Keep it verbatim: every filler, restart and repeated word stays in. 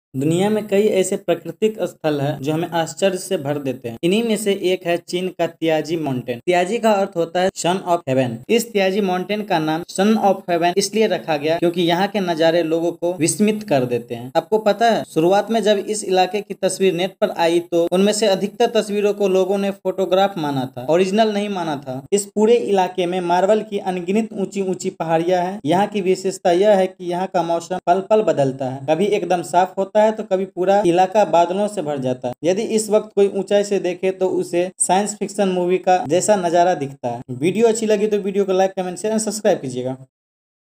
दुनिया में कई ऐसे प्राकृतिक स्थल हैं जो हमें आश्चर्य से भर देते हैं। इन्हीं में से एक है चीन का तियाजी माउंटेन। तियाजी का अर्थ होता है सन ऑफ हेवन। इस तियाजी माउंटेन का नाम सन ऑफ हेवन इसलिए रखा गया क्योंकि यहाँ के नज़ारे लोगों को विस्मित कर देते हैं। आपको पता है, शुरुआत में जब इस इलाके की तस्वीर नेट पर आई तो उनमें से अधिकतर तस्वीरों को लोगों ने फोटोग्राफ माना था, ओरिजिनल नहीं माना था। इस पूरे इलाके में मार्बल की अनगिनत ऊंची ऊंची पहाड़ियां हैं। यहाँ की विशेषता यह है कि यहाँ का मौसम पल पल बदलता है। कभी एकदम साफ होता है तो कभी पूरा इलाका बादलों से भर जाता है। यदि इस वक्त कोई ऊंचाई से देखे तो उसे साइंस फिक्शन मूवी का जैसा नजारा दिखता है। वीडियो अच्छी लगी तो वीडियो को like, comment, share and subscribe कीजिएगा।